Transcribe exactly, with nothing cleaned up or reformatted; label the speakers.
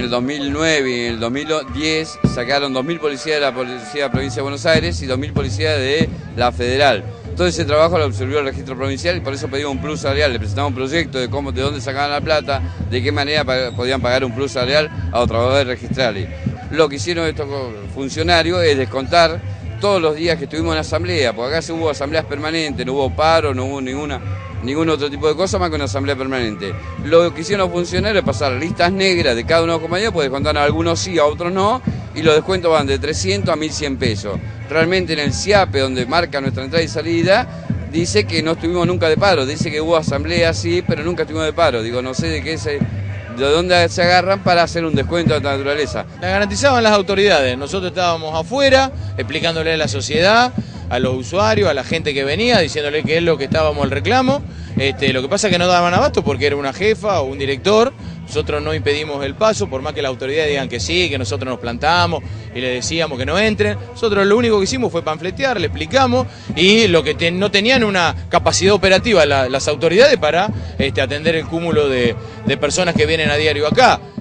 Speaker 1: el dos mil nueve y en el dos mil diez sacaron dos mil policías de la Policía de la Provincia de Buenos Aires y dos mil policías de la Federal. Todo ese trabajo lo absorbió el registro provincial y por eso pedimos un plus salarial. Le presentamos un proyecto de cómo, de dónde sacaban la plata, de qué manera podían pagar un plus salarial a los trabajadores registrales. Lo que hicieron estos funcionarios es descontar todos los días que estuvimos en asamblea, porque acá se hubo asambleas permanentes, no hubo paro, no hubo ninguna, ningún otro tipo de cosa más que una asamblea permanente. Lo que hicieron los funcionarios es pasar listas negras de cada uno de los compañeros, pues descontar a algunos sí, a otros no, y los descuentos van de trescientos a mil cien pesos. Realmente en el C I A P E, donde marca nuestra entrada y salida, dice que no estuvimos nunca de paro, dice que hubo asamblea sí, pero nunca estuvimos de paro. Digo, no sé de qué se... de dónde se agarran para hacer un descuento de esta naturaleza.
Speaker 2: La garantizaban las autoridades, nosotros estábamos afuera explicándole a la sociedad, a los usuarios, a la gente que venía, diciéndole que es lo que estábamos al reclamo. Este, lo que pasa es que no daban abasto porque era una jefa o un director, nosotros no impedimos el paso, por más que las autoridades digan que sí, que nosotros nos plantamos y le decíamos que no entren. Nosotros lo único que hicimos fue panfletear, le explicamos, y lo que te, no tenían una capacidad operativa la, las autoridades para este, atender el cúmulo de, de personas que vienen a diario acá.